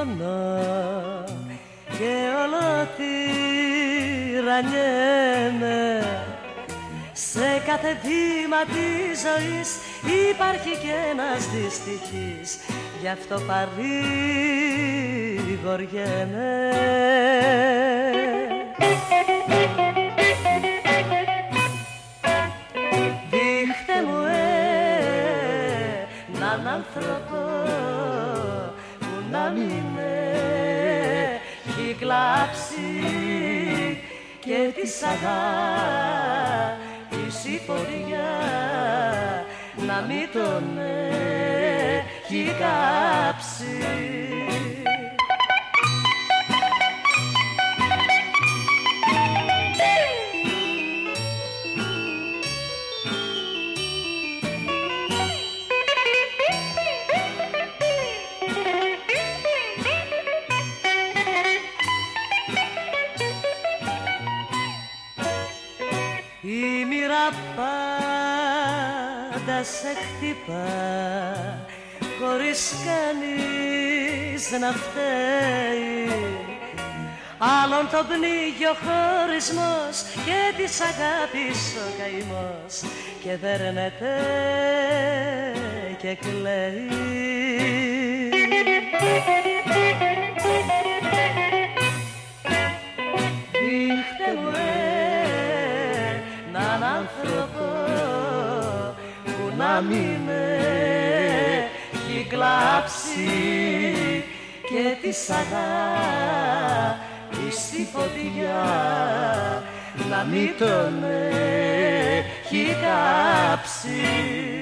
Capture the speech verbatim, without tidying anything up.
πόνο και όλο τυραννιέμαι. Σε κάθε βήμα της ζωής υπάρχει κι ένας δυστυχής, γι' αυτό παρηγοριέμαι. Δείχτε μου έναν άνθρωπο που να μην έχει κλάψει και της αγάπης η φωτιά να μην τον έχει κάψει. Η μοίρα πάντα σε χτυπά χωρίς κανείς να φταίει. Άλλον τον πνίγει ο χωρισμός και της αγάπης ο καημός και δέρνεται και κλαίει. Δείχτε μου έναν άνθρωπο που να μην έχει κλάψει και της αγάπης τη φωτιά να μην τον έχει κάψει.